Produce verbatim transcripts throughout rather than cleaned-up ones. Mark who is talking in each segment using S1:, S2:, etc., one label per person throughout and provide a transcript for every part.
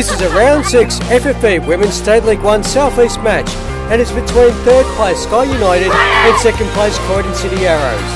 S1: This is a round six F F V Women's State League One South East match and it's between third place Skye United and second place Croydon City Arrows.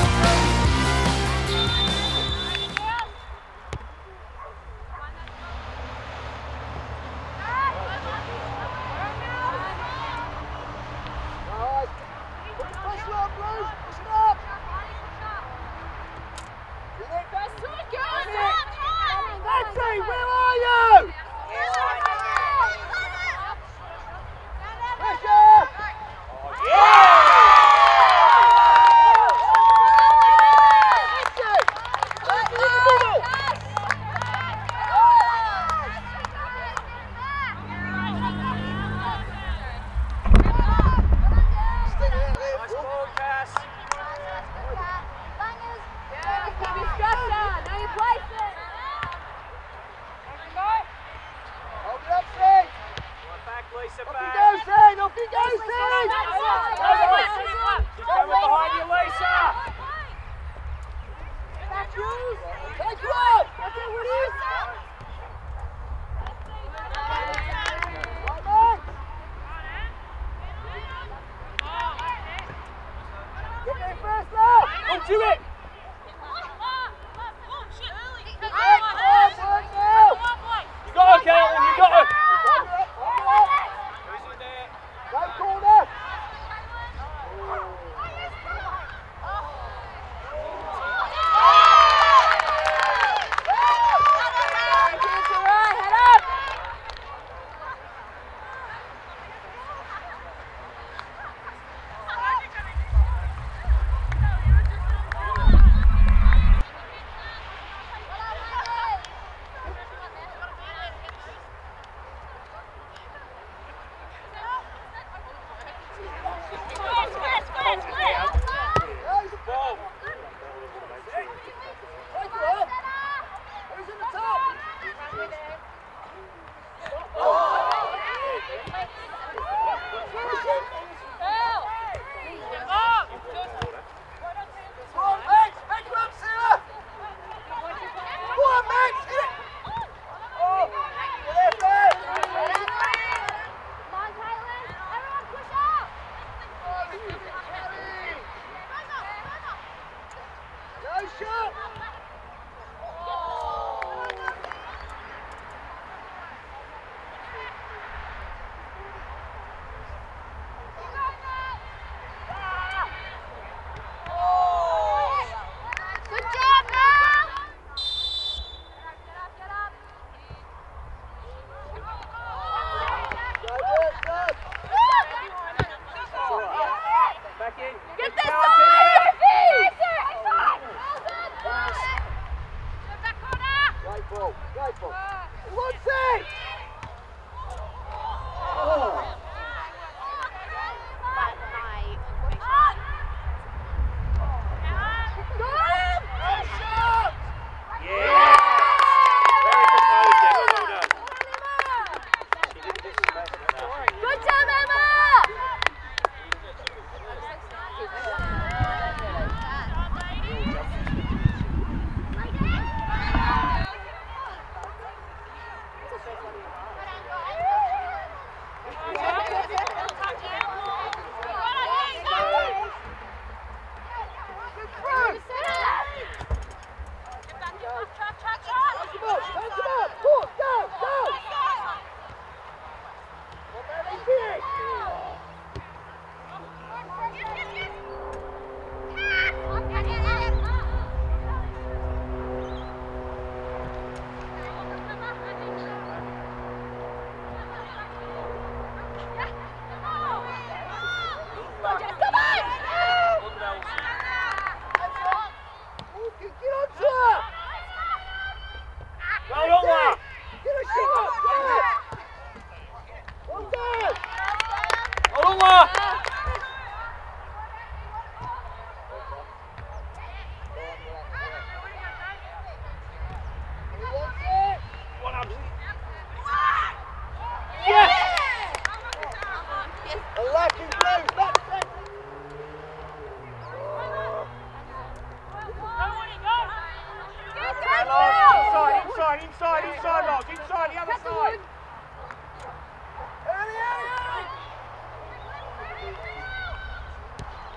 S2: Good job, Emma!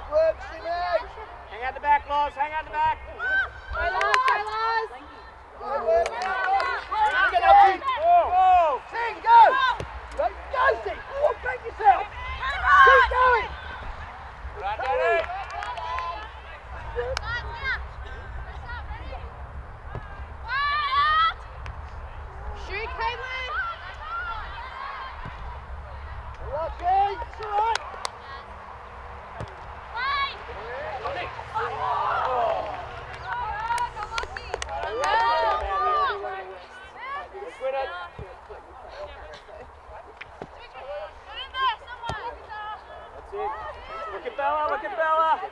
S2: work, Jimmy.
S3: Hang out the back, Loz. Hang out the back.
S4: Go, Loz. Go, Loz.
S2: Good work, Loz.
S3: Get up, Ting. Go.
S2: Ting, go. Go, go, Ting. Oh, back yourself. Keep going.
S3: Right, Daddy.
S4: Shoot, Caitlin.
S2: Lucky. It's all right.
S3: Look at Bella, look at Bella.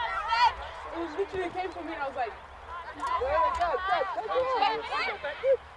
S4: It was literally, it came from me and I was like,
S2: Go, go, go, go, go.